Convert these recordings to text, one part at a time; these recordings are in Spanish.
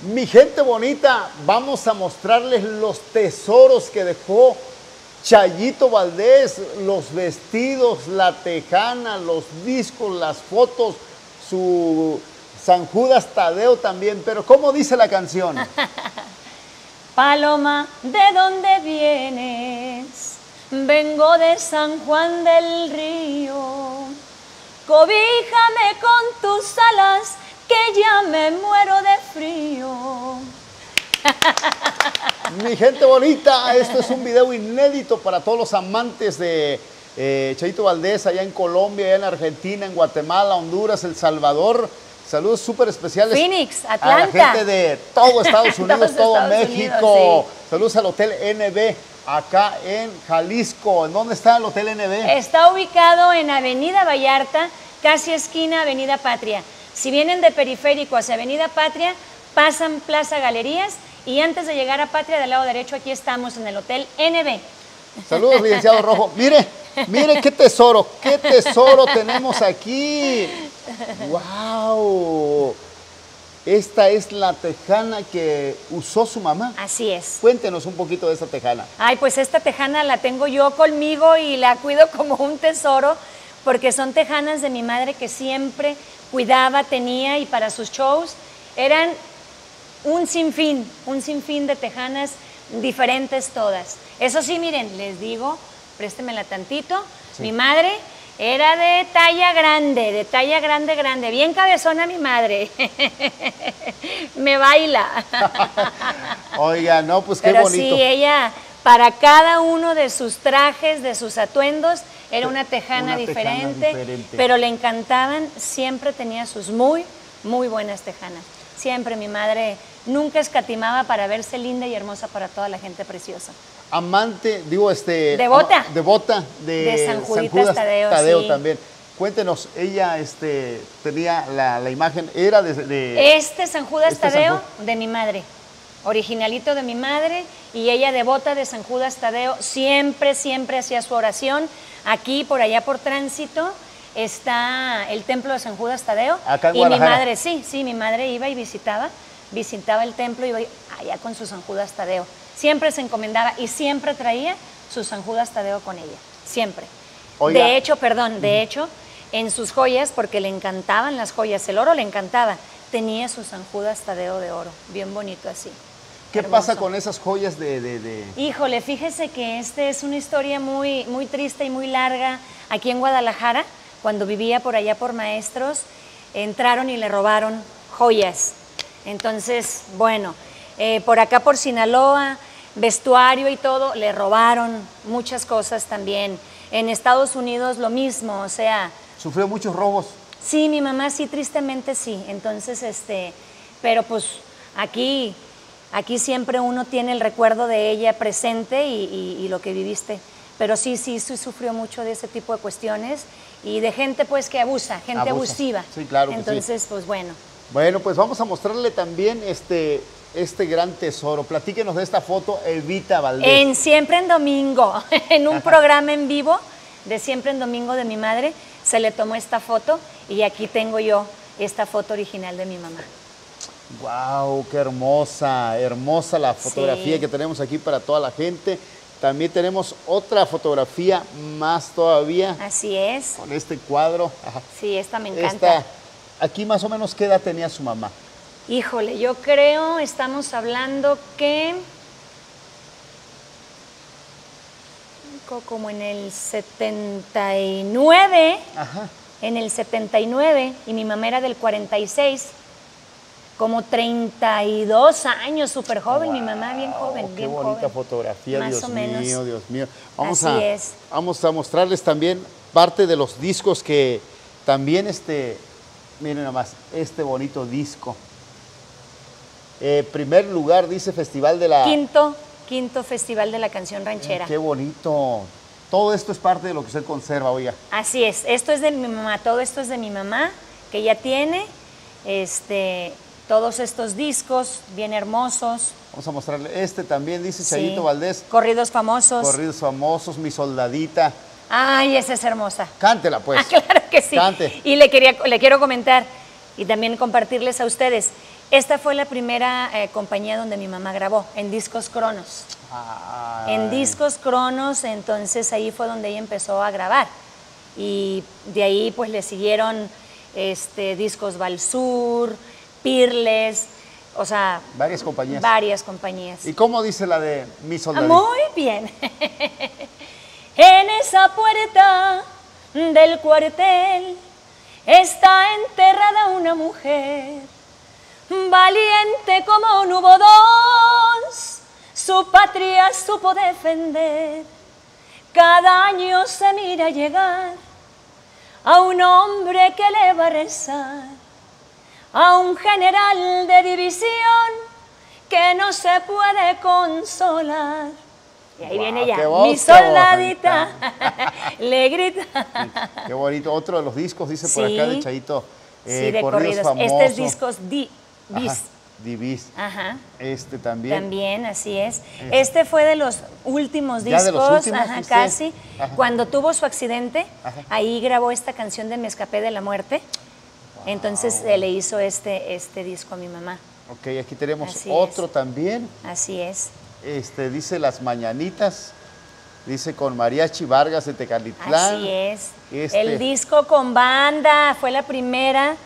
Mi gente bonita, vamos a mostrarles los tesoros que dejó Chayito Valdés, los vestidos, la tejana, los discos, las fotos, su San Judas Tadeo también. Pero ¿cómo dice la canción? Paloma, ¿de dónde vienes? Vengo de San Juan del Río. Cobíjame con tus alas, que ya me muero de frío. Mi gente bonita, esto es un video inédito para todos los amantes de Chayito Valdés, allá en Colombia, allá en Argentina, en Guatemala, Honduras, El Salvador. Saludos súper especiales. Phoenix, Atlanta. A la gente de todo Estados Unidos, todo México. Sí. Saludos al Hotel NB, acá en Jalisco. ¿En dónde está el Hotel NB? Está ubicado en Avenida Vallarta, casi esquina Avenida Patria. Si vienen de Periférico hacia Avenida Patria, pasan Plaza Galerías y antes de llegar a Patria, del lado derecho, aquí estamos en el Hotel NB. Saludos, licenciado Rojo. Mire qué tesoro tenemos aquí. ¡Wow! Esta es la tejana que usó su mamá. Así es. Cuéntenos un poquito de esta tejana. Ay, pues esta tejana la tengo yo conmigo y la cuido como un tesoro, porque son tejanas de mi madre que siempre cuidaba, tenía, y para sus shows eran un sinfín de tejanas diferentes todas. Eso sí, miren, les digo, préstemela tantito. Sí. Mi madre era de talla grande, grande. Bien cabezona mi madre. Me baila. Oiga, no, pues qué Pero bonito. Sí, ella, para cada uno de sus trajes, de sus atuendos, era una tejana diferente, pero le encantaban, siempre tenía sus muy buenas tejanas. Siempre mi madre nunca escatimaba para verse linda y hermosa para toda la gente preciosa. Amante, digo, devota. Devota de San Judas Tadeo sí. También. Cuéntenos, ella tenía la imagen, era San Judas Tadeo de mi madre, originalito de mi madre, y ella devota de San Judas Tadeo, siempre hacía su oración. Aquí, por allá por Tránsito, está el templo de San Judas Tadeo. Acá en y mi Guadalajara. madre, sí, mi madre iba y visitaba el templo y iba allá con su San Judas Tadeo. Siempre se encomendaba y siempre traía su San Judas Tadeo con ella, siempre. Oiga. De hecho, en sus joyas, porque le encantaban las joyas, el oro le encantaba, tenía su San Judas Tadeo de oro, bien bonito así. ¿Qué hermoso. Pasa con esas joyas Híjole, fíjese que es una historia muy triste y muy larga. Aquí en Guadalajara, cuando vivía por allá por Maestros, entraron y le robaron joyas. Entonces, bueno, por acá por Sinaloa, vestuario y todo, le robaron muchas cosas también. En Estados Unidos lo mismo, o sea... ¿Sufrió muchos robos? Sí, mi mamá sí, tristemente sí. Entonces, pero pues aquí siempre uno tiene el recuerdo de ella presente y lo que viviste. Pero sí sufrió mucho de ese tipo de cuestiones y de gente pues que abusa, gente abusiva. Sí, claro. Entonces, sí. Pues bueno. Bueno, pues vamos a mostrarle también este gran tesoro. Platíquenos de esta foto, Evita Valdés. En Siempre en Domingo, en un programa en vivo de Siempre en Domingo de mi madre, se le tomó esta foto y aquí tengo yo esta foto original de mi mamá. ¡Wow! ¡Qué hermosa! Hermosa la fotografía que tenemos aquí para toda la gente. También tenemos otra fotografía más todavía. Así es. Con este cuadro. Sí, esta me encanta. Aquí más o menos, ¿qué edad tenía su mamá? Híjole, yo creo, estamos hablando que como en el 79, en el 79, y mi mamá era del 46, como 32 años, súper joven, mi mamá bien joven, qué bonita fotografía, más o menos. Dios mío. Vamos a mostrarles también parte de los discos que también miren nomás, este bonito disco. Primer lugar, dice Festival de la... Quinto Festival de la Canción Ranchera. Qué bonito. Todo esto es parte de lo que usted conserva, oiga. Así es. Esto es de mi mamá. Todo esto es de mi mamá, que ella tiene. Todos estos discos bien hermosos. Vamos a mostrarle. También dice Chayito Valdés. Corridos famosos. Corridos famosos, Mi Soldadita. Ay, esa es hermosa. Cántela, pues. Claro que sí. Cante. Y le quiero comentar y también compartirles a ustedes. Esta fue la primera compañía donde mi mamá grabó, en Discos Cronos. Ay. En Discos Cronos, entonces ahí fue donde ella empezó a grabar. Y de ahí pues le siguieron Discos Balsur, Pirles, o sea... Varias compañías. Varias compañías. ¿Y cómo dice la de Mi Soldadito? Muy bien. En esa puerta del cuartel está enterrada una mujer, valiente como no hubo dos, su patria supo defender. Cada año se mira llegar a un hombre que le va a rezar, a un general de división que no se puede consolar. Y ahí viene ya, mi soldadita, le grita. Qué bonito. Otro de los discos, dice por acá de Chayito. Sí, de corridos. Este es discos bis. Divis. Ajá. También. También, así es. Este fue de los últimos discos, de los últimos, ajá, casi. Ajá. Cuando tuvo su accidente, ahí grabó esta canción de Me escapé de la muerte. Wow. Entonces le hizo este disco a mi mamá. Ok, aquí tenemos otro también. Así es. Dice Las Mañanitas, dice con Mariachi Vargas de Tecalitlán. Así es. El disco con banda, fue la primera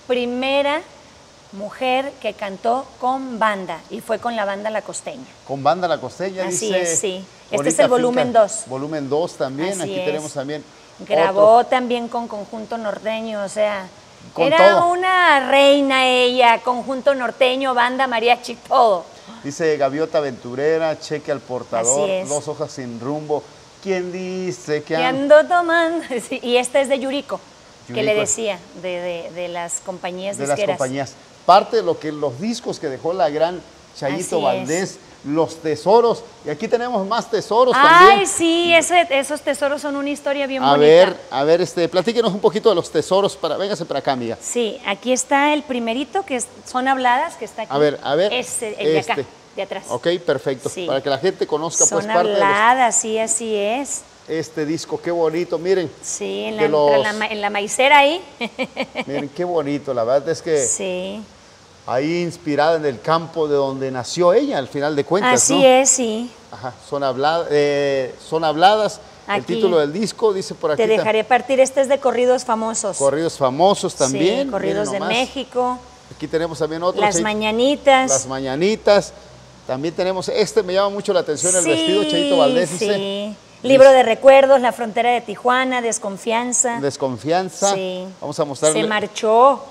mujer que cantó con banda y fue con la banda La Costeña. Con banda La Costeña, así dice. Es, sí. Este es el volumen 2. Volumen 2 también, así aquí tenemos también. Grabó también con Conjunto Norteño, o sea, con era todo. Una reina ella, Conjunto Norteño, banda, mariachi, todo. Dice Gaviota Aventurera, Cheque al Portador, Así es. Dos Hojas sin Rumbo. ¿Quién dice que ando tomando? Sí, y este es de Yurico, que le decía, de las compañías disqueras. De las compañías. Parte de los discos que dejó la gran Chayito Valdés, los tesoros. Y aquí tenemos más tesoros también. Ay, sí, esos tesoros son una historia bien bonita. A ver, platíquenos un poquito de los tesoros. Véngase para acá, amiga. Sí, aquí está el primerito, que son habladas, que está aquí. A ver. El de acá, de atrás. Ok, perfecto. Sí. Para que la gente conozca son pues parte habladas, sí, así es. Este disco, qué bonito, miren. Sí, en la maicera ahí. Miren, qué bonito, la verdad es que... Sí. Ahí inspirada en el campo de donde nació ella, al final de cuentas, así ¿no? es, sí. Ajá, son habladas. Aquí, el título del disco dice por aquí. Te dejaré partir, este es de corridos famosos. Corridos famosos también. Sí, corridos de México. Aquí tenemos también otro. Las Mañanitas. Las Mañanitas. También tenemos, me llama mucho la atención, el vestido Chayito Valdés. Sí, dice, Libro de recuerdos, La frontera de Tijuana, Desconfianza. Desconfianza. Sí. Vamos a mostrarle. Se marchó.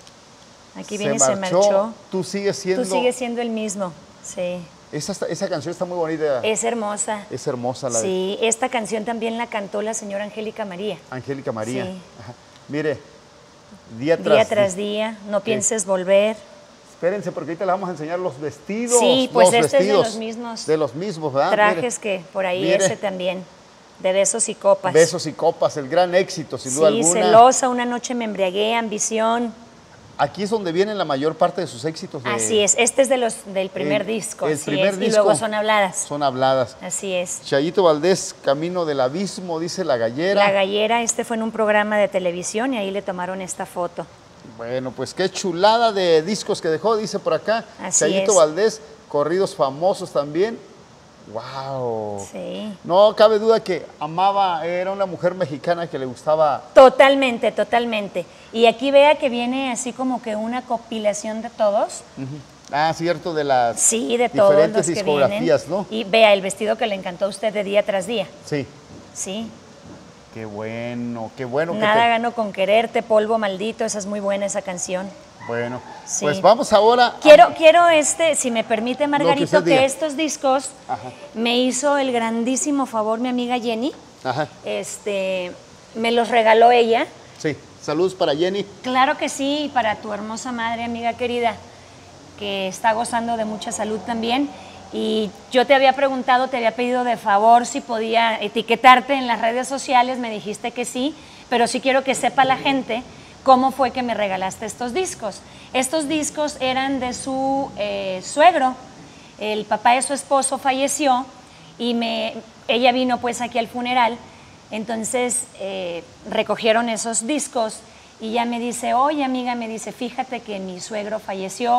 Aquí viene Se marchó. Tú sigues siendo. Tú sigues siendo el mismo, sí. Esa canción está muy bonita. Es hermosa. Es hermosa la Sí, esta canción también la cantó la señora Angélica María. Angélica María. Sí. Ajá. Mire, día tras día, no pienses volver. Espérense, porque ahorita les vamos a enseñar los vestidos. Sí, pues los este vestidos es de los mismos. De los mismos, ¿verdad? Trajes que por ahí ese también. De Besos y Copas. Besos y Copas, el gran éxito, sin duda alguna. Sí, Celosa, Una noche me embriagué, Ambición. Aquí es donde vienen la mayor parte de sus éxitos. Así es, este es del primer disco. El primer disco. Y luego Son habladas. Son habladas. Así es. Chayito Valdés, Camino del Abismo, dice La Gallera. La Gallera, fue en un programa de televisión y ahí le tomaron esta foto. Bueno, pues qué chulada de discos que dejó, dice por acá. Así Chayito es. Valdés, corridos famosos también. ¡Wow! Sí. No cabe duda que amaba, era una mujer mexicana que le gustaba. Totalmente, totalmente. Y aquí vea que viene así como que una compilación de todos. Ah, cierto, de las de todos diferentes los que discografías, vienen. ¿no? Y vea el vestido que le encantó a usted de Día tras día. Sí. Sí. Qué bueno, qué bueno. Nada gano con quererte, polvo maldito, esa es muy buena esa canción. Bueno, sí. Pues vamos ahora. Quiero si me permite, Margarito, que estos discos me hizo el grandísimo favor mi amiga Jenny. Ajá. Me los regaló ella. Sí, saludos para Jenny. Claro que sí, y para tu hermosa madre, amiga querida, que está gozando de mucha salud también. Y yo te había preguntado, te había pedido de favor si podía etiquetarte en las redes sociales, me dijiste que sí, pero sí quiero que sepa la gente cómo fue que me regalaste estos discos. Estos discos eran de su suegro, el papá de su esposo falleció y ella vino pues aquí al funeral, entonces recogieron esos discos y ella me dice, oye amiga, me dice, fíjate que mi suegro falleció,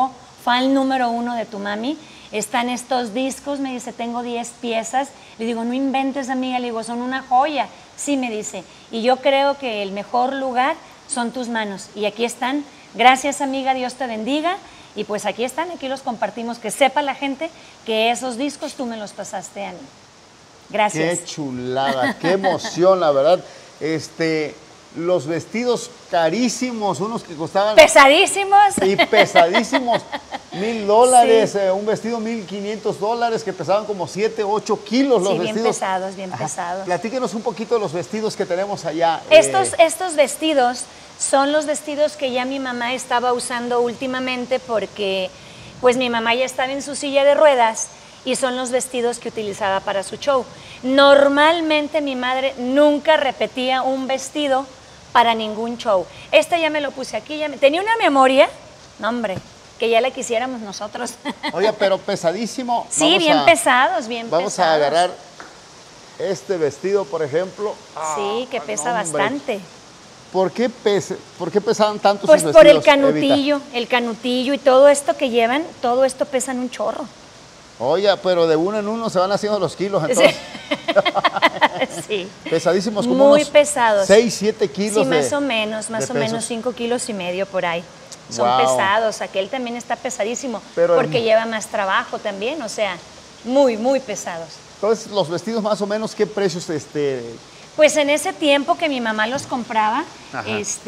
fan número 1 de tu mami. Están estos discos, me dice, tengo 10 piezas. Le digo, no inventes, amiga, le digo, son una joya. Sí, me dice, y yo creo que el mejor lugar son tus manos. Y aquí están. Gracias, amiga, Dios te bendiga. Y pues aquí están, aquí los compartimos. Que sepa la gente que esos discos tú me los pasaste a mí. Gracias. Qué chulada, qué emoción, la verdad. Los vestidos carísimos, unos que costaban... Pesadísimos. Y pesadísimos, $1,000, Sí. Un vestido $1,500 que pesaban como 7, 8 kilos los Sí, vestidos. bien pesados, bien Ajá. pesados. Platíquenos un poquito de los vestidos que tenemos allá. Estos vestidos son los vestidos que ya mi mamá estaba usando últimamente porque pues mi mamá ya estaba en su silla de ruedas y son los vestidos que utilizaba para su show. Normalmente mi madre nunca repetía un vestido para ningún show. Este ya me lo puse aquí, tenía una memoria, no hombre, que ya la quisiéramos nosotros. Oye, pero pesadísimo. Sí, bien pesados, bien pesados. Vamos a agarrar este vestido, por ejemplo. Sí, que pesa no, hombre. bastante. ¿Por qué pesaban tanto Pues sus por vestidos, el canutillo y todo esto que llevan, todo esto pesan un chorro. Oye, pero de uno en uno se van haciendo los kilos, entonces. Sí. Pesadísimos, como muy unos pesados. 6, 7 kilos. Sí, más o menos, pesos. 5 kilos y medio por ahí. Son Wow. pesados, aquel también está pesadísimo, Pero porque lleva más trabajo también, o sea, muy, muy pesados. Entonces, los vestidos más o menos, ¿qué precios Pues en ese tiempo que mi mamá los compraba, Ajá.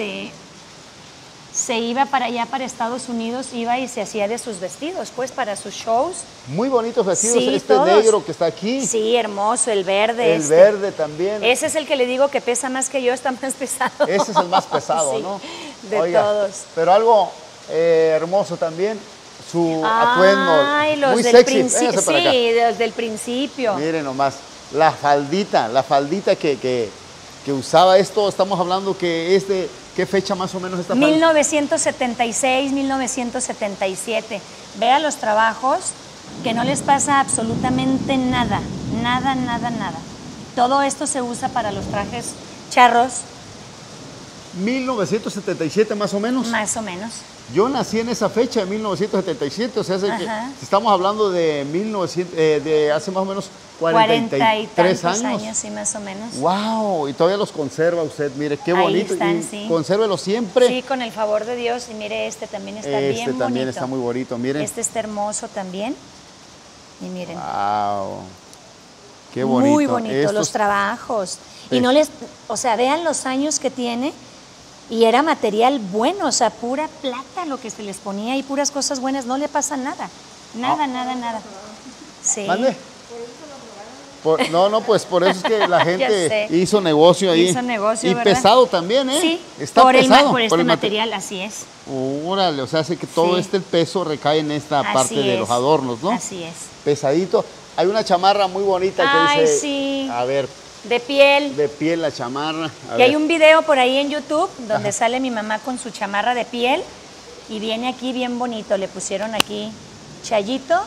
se iba para allá, para Estados Unidos, iba y se hacía de sus vestidos, pues para sus shows. Muy bonitos vestidos, Sí, este todos. negro que está aquí. Sí, hermoso, el verde. El verde también. Ese es el que le digo que pesa más que yo, está más pesado. Ese es el más pesado, Sí, ¿no? de Oiga, todos. Pero algo hermoso también, su atuendo. Ay, los muy del sexy. principio. Véngase para acá. Sí, los del principio. Miren nomás, la faldita que usaba esto, estamos hablando que es de, ¿qué fecha más o menos esta falda? 1976, 1977. Vea los trabajos que no les pasa absolutamente nada, nada, nada, nada. Todo esto se usa para los trajes charros, 1977 más o menos. más o menos. Yo nací en esa fecha, en 1977, o sea, que Ajá. estamos hablando de de hace más o menos 40 y 43 tantos años. años, sí, más o menos. ¡Wow! Y todavía los conserva usted, mire, qué Ahí bonito. están, y sí. consérvelo siempre. Sí, con el favor de Dios. Y mire, este también está bien bonito. Este también está muy bonito, miren. Este está hermoso también. Y miren. ¡Wow! Qué bonito. Muy bonito, Estos- los trabajos. Sí. Y no les, o sea, vean los años que tiene. Y era material bueno, o sea, pura plata lo que se les ponía y puras cosas buenas. No le pasa nada. Nada, nada, nada. Sí. ¿Mande? No, pues por eso es que la gente sé. hizo negocio ahí. Hizo negocio, y ¿verdad? pesado también, ¿eh? Sí, Está por pesado. por este el material, así es. Órale, o sea, hace que todo Sí. el peso recae en esta Así parte de es. los adornos, ¿no? Así es. Pesadito. Hay una chamarra muy bonita que Ay, dice, sí. a ver, De piel. de piel la chamarra. A Y ver. hay un video por ahí en YouTube donde sale mi mamá con su chamarra de piel y viene aquí bien bonito. Le pusieron aquí Chayito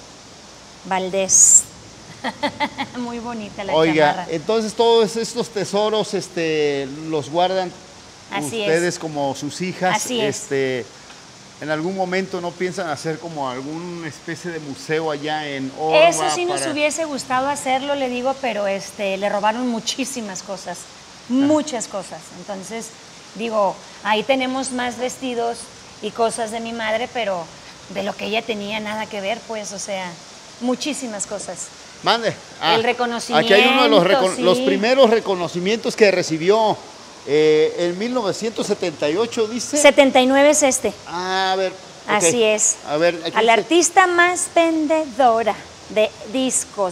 Valdés. Muy bonita la Oiga, chamarra. entonces todos estos tesoros los guardan Así ustedes es. como sus hijas. Así es. ¿En algún momento no piensan hacer como alguna especie de museo allá en Orba? Eso sí nos hubiese gustado hacerlo, le digo, pero le robaron muchísimas cosas, muchas cosas. Entonces, digo, ahí tenemos más vestidos y cosas de mi madre, pero de lo que ella tenía nada que ver, pues, o sea, muchísimas cosas. Mande. El reconocimiento, Aquí hay uno de los sí. primeros reconocimientos que recibió en 1978, dice. 79 es este. A ver. ok. Así es. A ver, aquí A la dice- artista más vendedora de discos,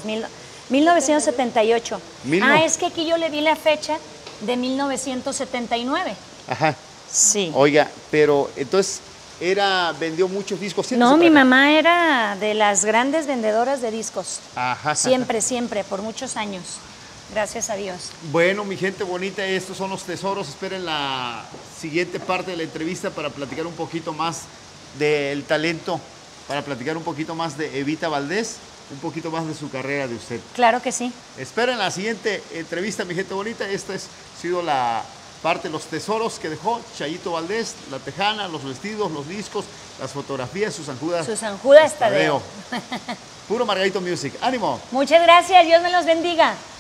1978. Es que aquí yo le vi la fecha de 1979. Ajá. Sí. Oiga, pero entonces vendió muchos discos. Siéntese No, mi para acá. mamá era de las grandes vendedoras de discos. Ajá. Siempre, siempre, por muchos años. Gracias a Dios. Bueno, mi gente bonita, estos son los tesoros. Esperen la siguiente parte de la entrevista para platicar un poquito más del talento, para platicar un poquito más de Evita Valdés, un poquito más de su carrera de usted. Claro que sí. Esperen la siguiente entrevista, mi gente bonita. Esta ha sido la parte de los tesoros que dejó Chayito Valdés, la tejana, los vestidos, los discos, las fotografías, Susan Judas Tadeo. Puro Margarito Music. ¡Ánimo! Muchas gracias, Dios me los bendiga.